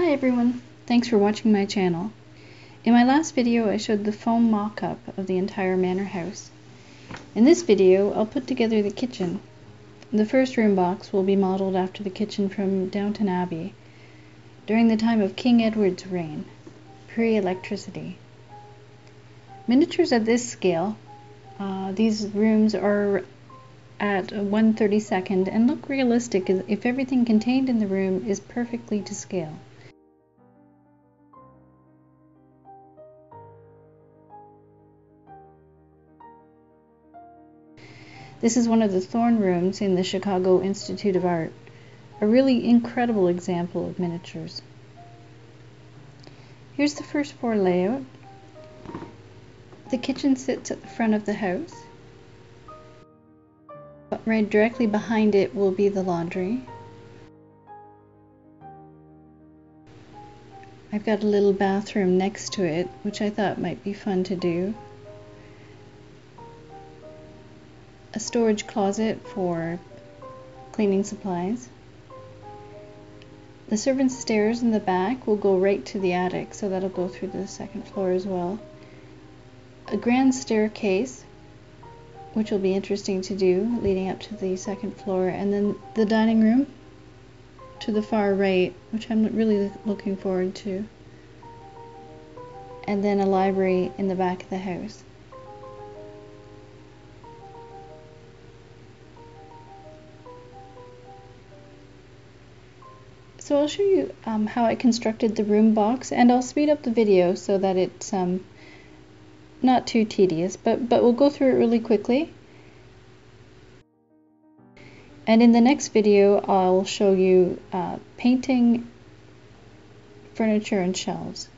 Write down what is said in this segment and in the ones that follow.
Hi everyone, thanks for watching my channel. In my last video I showed the foam mock-up of the entire manor house. In this video I'll put together the kitchen. The first room box will be modeled after the kitchen from Downton Abbey during the time of King Edward's reign, pre-electricity. Miniatures at this scale, these rooms are at 1/32 and look realistic if everything contained in the room is perfectly to scale. This is one of the throne rooms in the Chicago Institute of Art, a really incredible example of miniatures. Here's the first floor layout. The kitchen sits at the front of the house. Right directly behind it will be the laundry. I've got a little bathroom next to it, which I thought might be fun to do. A storage closet for cleaning supplies. The servants' stairs in the back will go right to the attic, so that'll go through the second floor as well. A grand staircase, which will be interesting to do, leading up to the second floor, and then the dining room to the far right, which I'm really looking forward to, and then a library in the back of the house. So I'll show you how I constructed the room box, and I'll speed up the video so that it's not too tedious, but we'll go through it really quickly. And in the next video I'll show you painting furniture and shelves.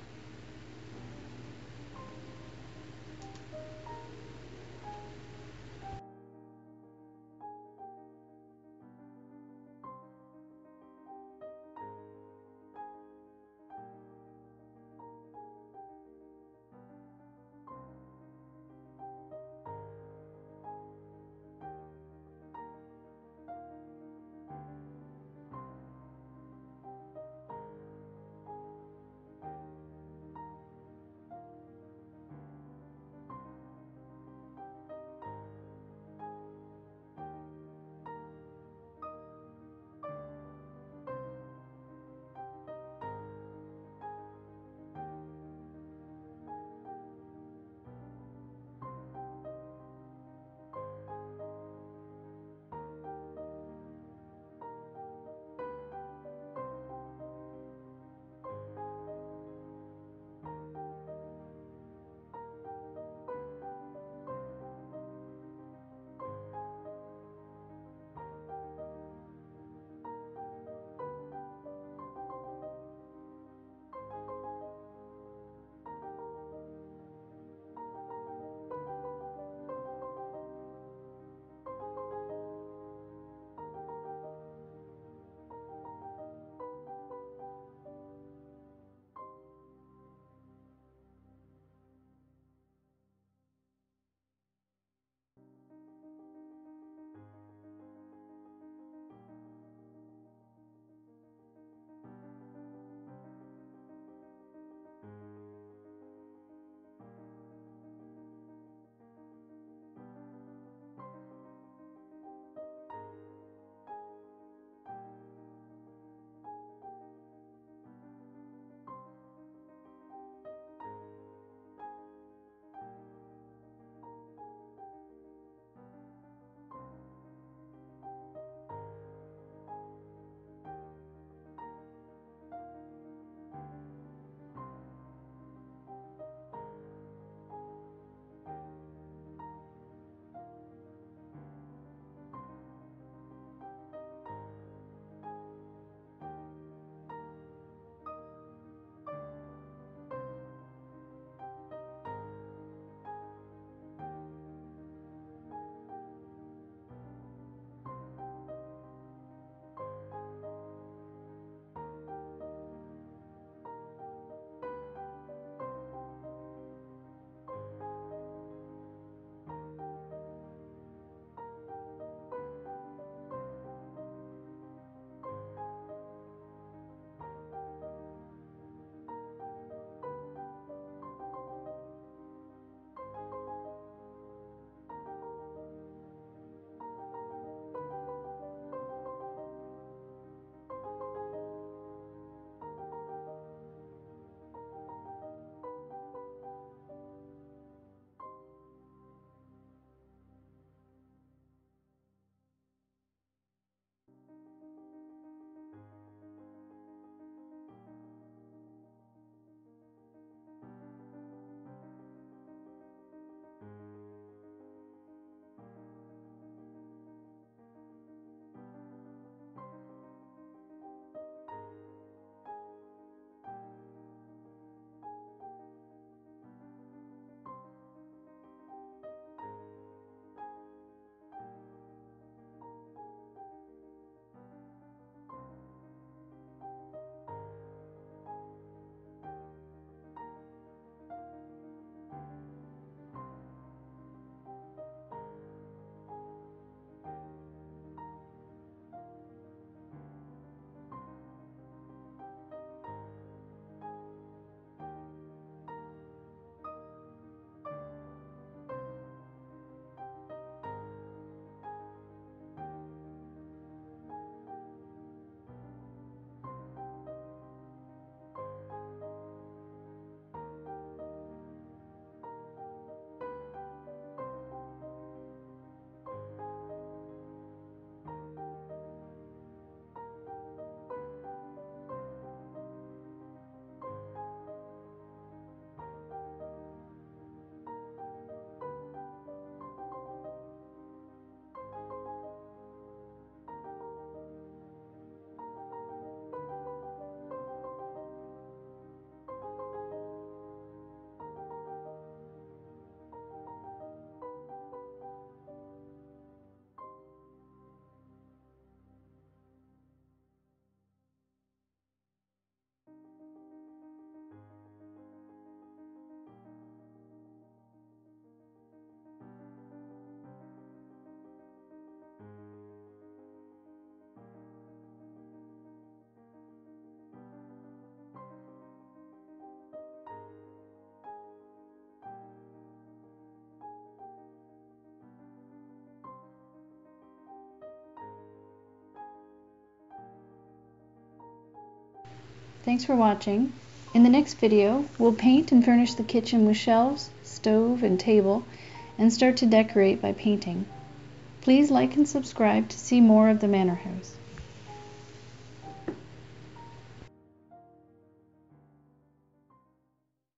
Thanks for watching. In the next video, we'll paint and furnish the kitchen with shelves, stove, and table, and start to decorate by painting. Please like and subscribe to see more of the Manor House.